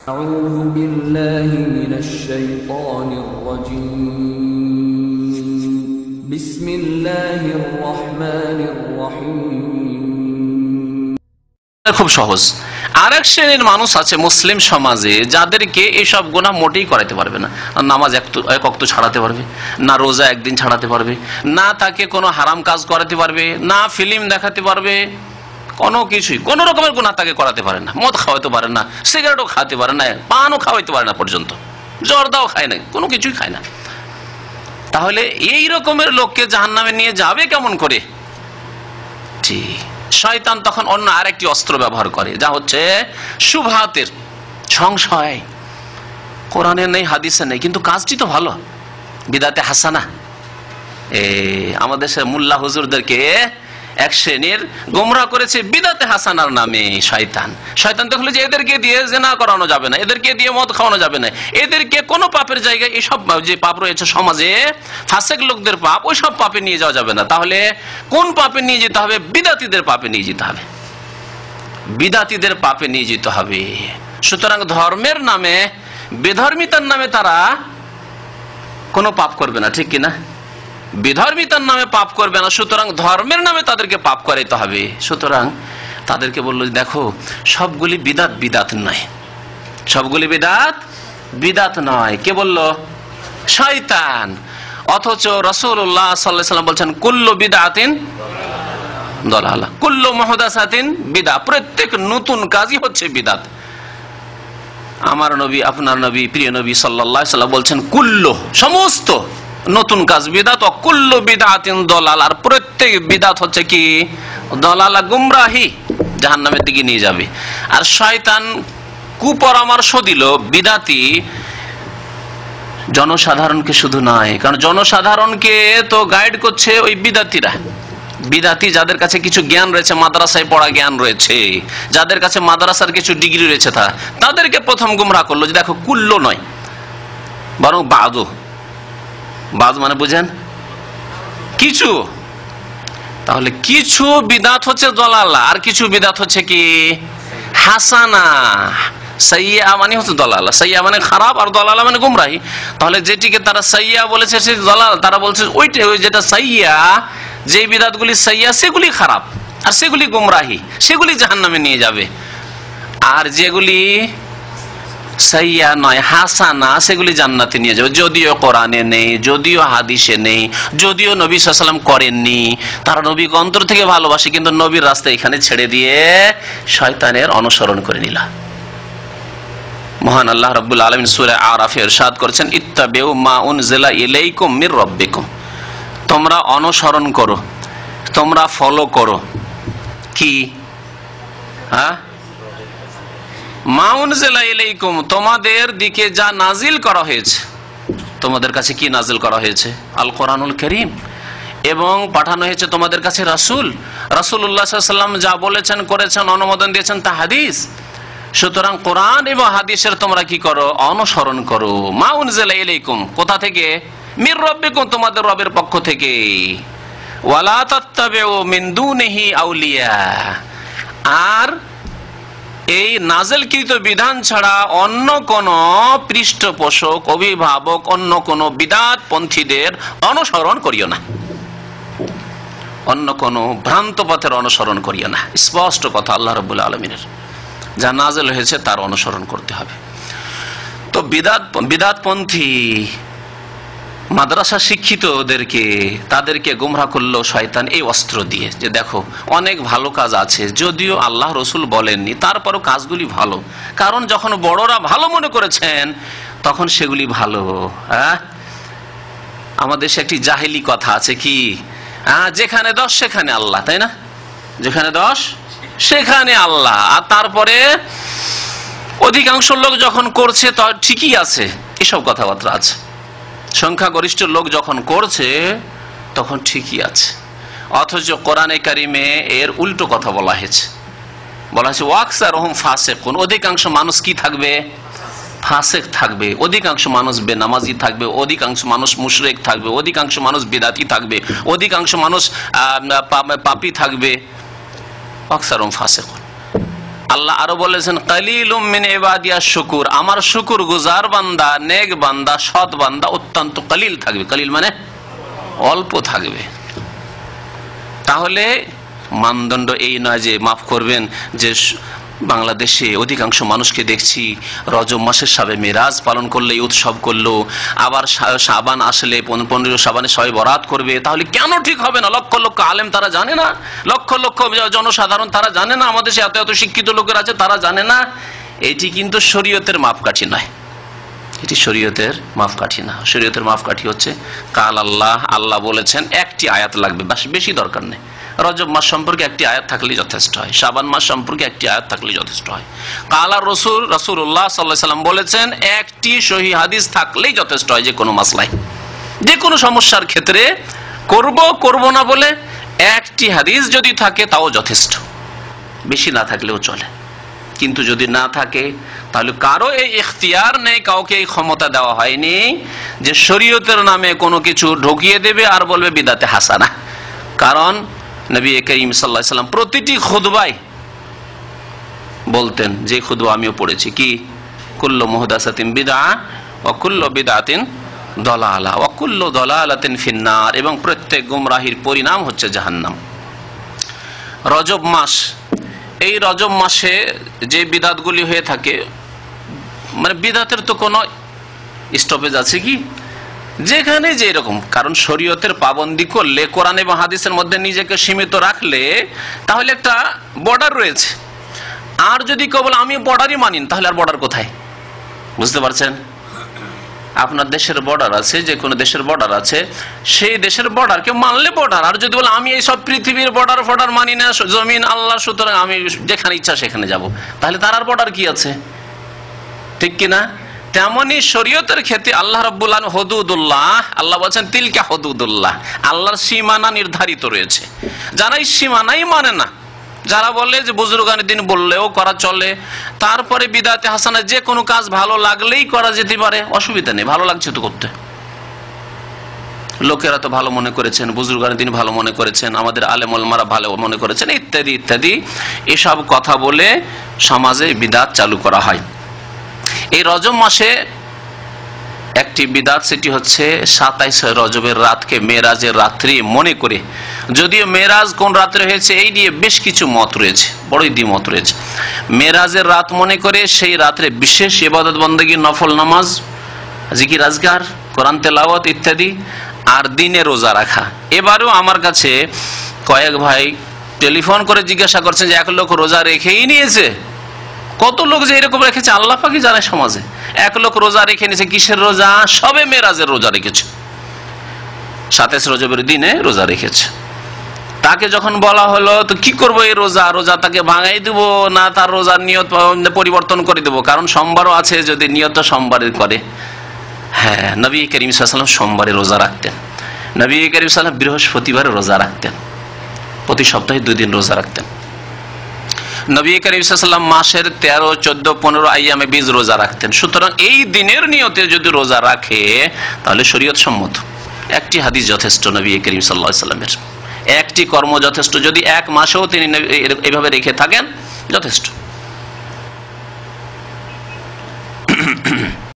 أعوذ بالله من الشيطان الرجيم بسم الله الرحمن الرحيم খুব সহজ। আরেক শ্রেণীর মানুষ আছে মুসলিম সমাজে যাদেরকে এইসব গুনাহ মোটেই করাতে পারবে না। নামাজ এক ওয়াক্ত ছাড়াতে পারবে না, রোজা একদিন ছাড়াতে পারবে না, তাকে কোনো হারাম কাজ করাতে পারবে না, ফিল্ম দেখাতে পারবে, কোনো কিছুই কোনো রকমের গুনাহ তাকে করাতে পারে না। মদ খাওয়াতে পারে না, সিগারেটও খাওয়াতে পারে না, পানও খাওয়াইতে পারে না, পর্যন্ত জর্দাও খায় না, কোনো কিছুই খায় না। তাহলে এই রকমের লোককে জাহান্নামে নিয়ে যাবে কেমন করে? ঠিক, শয়তান তখন অন্য আরেকটি অস্ত্র ব্যবহার করে, যা হচ্ছে শুবহাতের সংশয়। কোরআনে নেই, হাদিসে নেই, কিন্তু কাজটি তো ভালো, বিদাতে হাসানা। আমাদের মুল্লা হুজুরদেরকে এক শ্রেণীর গোমরাহ করেছে বিদাতে হাসানার নামে শয়তান। শয়তান দেখলো যে এদেরকে দিয়ে জিনা করানো যাবে না, এদেরকে দিয়ে মদ খাওয়ানো যাবে না, এদেরকে কোনো পাপের জায়গায় এসব যে পাপ রয়েছে সমাজে ফাসেক লোকদের পাপ, ওই সব পাপে নিয়ে যাওয়া যাবে না। তাহলে কোন পাপে নিয়ে যেতে হবে? বিদাতীদের পাপে নিয়ে যেতে হবে, বিদাতীদের পাপে নিয়ে যেতে হবে। সুতরাং ধর্মের নামে, বেধর্মিতার নামে তারা কোনো পাপ করবে না, ঠিক কিনা? বিধর্মিতার নামে পাপ করবে না, সুতরাং ধর্মের নামে তাদেরকে পাপ করাইতে হবে। সুতরাং তাদেরকে বললো, দেখো সবগুলি বিদাত বিদাত নয়, সবগুলি বিদাত বিদাত নয়। কে বললো? শয়তান। অথচ রাসূলুল্লাহ সাল্লাল্লাহু আলাইহি ওয়াসাল্লাম বলছেন কুল্লু বিদআতিন দালালা, কুল্লু মুহদাসাতিন বিদআ, প্রত্যেক নতুন কাজই হচ্ছে বিদাত। আমার নবী, আপনার নবী, প্রিয় নবী সাল্লাল্লাহু আলাইহি ওয়াসাল্লাম বলছেন কুল্লু, সমস্ত নতুন কাজ বিদাত, কুল্লু বিদআতিন দালালা, আর প্রত্যেক বিদাত হচ্ছে কি? দালালা, গুমরাহি, জাহান্নামের দিকে নিয়ে যাবে। আর শয়তান কুপরামর্শ দিল বিদাতি জনসাধারণকে শুধু নয়, কারণ জনসাধারণকে তো গাইড করছে ওই বিদাতিরা। বিদাতি যাদের কাছে কিছু জ্ঞান রয়েছে, মাদ্রাসায় পড়া জ্ঞান রয়েছে, যাদের কাছে মাদ্রাসার কিছু ডিগ্রি রয়েছে, তাদেরকে প্রথম গুমরাহ করলো যে দেখো কুল্লো নয়, বরং বাদু। বাদ মানে বুঝেন? কিছু। তাহলে কিছু বিদাত হচ্ছে দলালা, আর কিছু বিদাত হচ্ছে কি? হাসানা। সাইয়্যা মানে হচ্ছে দলালা, সাইয়্যা মানে খারাপ, আর দলালা মানে গুমরাহি। তাহলে যেটিকে তারা সাইয়্যা বলেছে সে দলাল, তারা বলছে ওইটা, ওই যেটা সাইয়্যা, যে বিদাতগুলি সাইয়্যা সেগুলি খারাপ, আর সেগুলি গুমরাহি, সেগুলি জাহান্নামে নিয়ে যাবে। আর যেগুলি সাইয়্যা নয়, হাসানা, সেগুলি জান্নাতে নিয়ে যাবে। যদিও কোরআনে নেই, যদিও হাদিসে নেই, যদিও নবী সাল্লাল্লাহু আলাইহি ওয়াসাল্লাম করেননি, তারা নবীকে অন্তর থেকে ভালোবাসে, কিন্তু নবীর রাস্তা এখানে ছেড়ে দিয়ে শয়তানের অনুসরণ করে নিল। মহান আল্লাহ রাব্বুল আলামিন সূরা আরাফে ইরশাদ করেছেন, ইত্তাবিউ মা উনজিলা ইলাইকুম মির রাব্বিকুম, তোমরা অনুসরণ করো, তোমরা ফলো করো কি? মা উনজিলা ইলাইকুম, তোমাদের দিকে যা নাজিল করা হয়েছে। তোমাদের কাছে কি নাজিল করা হয়েছে? আল কোরআনুল কারীম। এবং পাঠানো হয়েছে তোমাদের কাছে রাসূল, রাসূলুল্লাহ সাল্লাল্লাহু আলাইহি ওয়াসাল্লাম যা বলেছেন, করেছেন, অনুমোদন দিয়েছেন তা হাদিস। সুতরাং কোরআন এবং হাদিসের তোমরা কি করো? অনুসরণ করো। মা উনজিলা ইলাইকুম, কোথা থেকে? মির রাব্বিকুম, তোমাদের রবের পক্ষ থেকে। ওয়ালা তাত্তাবিউ মিন দুনিহি আউলিয়া, আর এই নাযিলকৃত বিধান ছাড়া অন্য কোন পৃষ্ঠপোষক, অভিভাবক, অন্য কোন বিদাত পন্থীদের অনুসরণ করিও না, অন্য কোন ভ্রান্ত পথের অনুসরণ করিও না। স্পষ্ট কথা আল্লাহ রাব্বুল আলামিনের, যা নাযিল হয়েছে তার অনুসরণ করতে হবে। তো বিদাতপন্থী মাদ্রাসা শিক্ষিতদেরকে, তাদেরকে গুমরাহ করলো শয়তান এই অস্ত্র দিয়ে, যে দেখো অনেক ভালো কাজ আছে, যদিও আল্লাহ রসুল বলেননি, তারপরও কাজগুলি ভালো, কারণ যখন বড়রা ভালো মনে করেছেন তখন সেগুলি ভালো। আমাদের দেশে একটি জাহেলি কথা আছে কি, যেখানে 10 সেখানে আল্লাহ, তাই না? যেখানে 10 সেখানে আল্লাহ। আর তারপরে অধিকাংশ লোক যখন করছে তা ঠিকই আছে, এসব কথাবার্তা আছে। সংখ্যাগরিষ্ঠ লোক যখন করছে তখন ঠিকই আছে। অথচ কোরআনে কারিমে এর উল্টো কথা বলা হয়েছে, বলা হয়েছে ওয়াকসারহুম ফাসিকুন, অধিকাংশ মানুষ কি থাকবে? ফাসিক থাকবে, অধিকাংশ মানুষ বেনামাজি থাকবে, অধিকাংশ মানুষ মুশরিক থাকবে, অধিকাংশ মানুষ বিদাতি থাকবে, অধিকাংশ মানুষ পাপী থাকবে। ওয়াকসারহুম ফাসিকুন। আল্লাহ আরো বলেছেন কালিলুম মিন ইবাদিয়াশ শুকুর, আমার শুকুর গুজার বান্দা, নেক বান্দা, সৎ বান্দা অত্যন্ত কালিল থাকবে। কালিল মানে অল্প থাকবে। তাহলে মানদণ্ড এই নয় যে মাফ করবেন যে বাংলাদেশে অধিকাংশ মানুষকে দেখছি রজব মাসের সবে মেরাজ পালন করলে উৎসব করলো, আবার শাবান আসলে 15 শাবানে সবে বরাত করবে। তাহলে কেন ঠিক হবে না? লক্ষ লক্ষ আলেম তারা জানে না? লক্ষ লক্ষ জনসাধারণ তারা জানে না? আমাদের এত এত শিক্ষিত লোকের আছে তারা জানে না? এটি কিন্তু শরীয়তের মাপকাঠি নয়, এটি শরীয়তের মাপকাঠি না। শরীয়তের মাপকাঠি হচ্ছে কাল আল্লাহ, আল্লাহ বলেছেন, একটি আয়াত লাগবে, বেশি দরকার নেই। রজব মাস সম্পর্কে একটি আয়াত থাকলেই যথেষ্ট হয়, শাবান মাস সম্পর্কে একটি আয়াত থাকলেই যথেষ্ট হয়। কালা রাসূলুল্লাহ সাল্লাল্লাহু আলাইহি সাল্লাম বলেছেন, একটি সহিহ হাদিস থাকলেই যথেষ্ট হয়। যে কোনো মাসলায়, যে কোনো সমস্যার ক্ষেত্রে করব না বলে একটি হাদিস যদি থাকে তাও যথেষ্ট, বেশি না থাকলেও চলে। কিন্তু যদি না থাকে তাহলে কারো এই ইখতিয়ার নেই, কাউকে এই ক্ষমতা দেওয়া হয়নি যে শরীয়তের নামে কোনো কিছু ঢুকিয়ে দেবে আর বলবে বিদআতে হাসানা। কারণ নবী করিম সাল্লাল্লাহু আলাইহি ওয়াসাল্লাম প্রতিটি খুতবায় বলতেন, যে খুতবা আমিও পড়েছি, কি কুল্লু মুহদাসাতিন বিদআ ওয়া কুল্লু বিদআতিন দালালা ওয়া কুল্লু দালালাতিন ফিন্নার, এবং প্রত্যেক গুমরাহির পরিণাম হচ্ছে জাহান্নাম। রজব মাস, এই রজব মাসে যে বিদআতগুলি হয়ে থাকে, মানে বিদআতের তো কোনো স্টপেজ আছে কি? যেখানে যে এরকম, কারণ শরীয়তের পাবন্দি করলে, কোরআন এবং হাদিসের মধ্যে নিজেকে সীমিত রাখলে তাহলে একটা বর্ডার রয়েছে। আর যদি কেবল আমি বর্ডারই মানি, তাহলে আর বর্ডার কোথায়? বুঝতে পারছেন? আপনার দেশের বর্ডার আছে, যে কোনো দেশের বর্ডার আছে, সেই দেশের বর্ডারকে মানলে বর্ডার। আর যদি বলে আমি এই সব পৃথিবীর বর্ডার মানি না, জমিন আল্লাহ, সুতরাং আমি যেখানে ইচ্ছা সেখানে যাব, তাহলে তার আর বর্ডার কি আছে? ঠিক কিনা? তেমনি শরীয়তের ক্ষেত্রে আল্লাহ রাব্বুল আলামিন হুদুদুল্লাহ, আল্লাহ বলেছেন তিলকা হুদুদুল্লাহ, আল্লাহর সীমানা নির্ধারিত রয়েছে। যারা এই সীমানাই মানে না, যারা বলে যে বুজুর্গানের দিন বললেও করা চলে, তারপরে বিদআতে হাসানা, যে কোনো কাজ ভালো লাগলেই করা যেতে পারে, অসুবিধা নেই, ভালো লাগছে তো করতে। লোকেরা তো ভালো মনে করেছেন, বুজুর্গানের দিন ভালো মনে করেছেন, আমাদের আলেম ওলামারা ভালো মনে করেছেন, ইত্যাদি ইত্যাদি এসব কথা বলে সমাজে বিদআত চালু করা হয়। এই রজব মাসে একটি বিদআত, সেটি হচ্ছে 27 রজবের রাতকে মেরাজের রাত্রি মনে করে, যদিও মেরাজ কোন রাত্রে হয়েছে এই নিয়ে বেশ কিছু মত রয়েছে, বড়ই দ্বিমত রয়েছে। মেরাজের রাত মনে করে সেই রাত্রে বিশেষ ইবাদত বন্দেগী, নফল নামাজ, জিকির আজকার, কোরআন তেলাওয়াত ইত্যাদি, আর দিনে রোজা রাখা। এবারেও আমার কাছে কয়েক ভাই টেলিফোন করে জিজ্ঞাসা করছেন যে 1 লোক রোজা রেখেই নিয়েছে। কত লোক যে এরকম রেখেছে আল্লাহ পাকই জানে সমাজে। 1 লোক রোজা রেখে নিয়েছে, কিসের রোজা? সবে মেরাজের রোজা রেখেছে, 27 রজবের দিনে রোজা রেখেছে। তাকে যখন বলা হলো তো কি করবো এই রোজা, রোজা তাকে ভাঙাই দেবো না তার রোজার নিয়ত পরিবর্তন করে দেবো? কারণ সোমবারও আছে, যদি নিয়ত সোমবারের করে। হ্যাঁ, নবী করিম সাল্লাল্লাহু আলাইহি ওয়াসাল্লাম সোমবারে রোজা রাখতেন, নবী করিম সাল্লাল্লাহু আলাইহি ওয়াসাল্লাম বৃহস্পতিবারে রোজা রাখতেন, প্রতি সপ্তাহে 2 দিন রোজা রাখতেন। নবী করিম সাল্লাল্লাহু আলাইহি ওয়াসাল্লাম মাসের 13, 14, 15 আইয়ামে বীজ রোজা রাখতেন। সুতরাং এই দিনের নিয়তে যদি রোজা রাখে তাহলে শরীয়ত সম্মত। একটি হাদিস যথেষ্ট নবী করিম সাল্লাল্লাহু আলাইহি ওয়াসাল্লামের, একটি কর্ম যথেষ্ট। যদি 1 মাসেও তিনি এইভাবে রেখে থাকেন যথেষ্ট।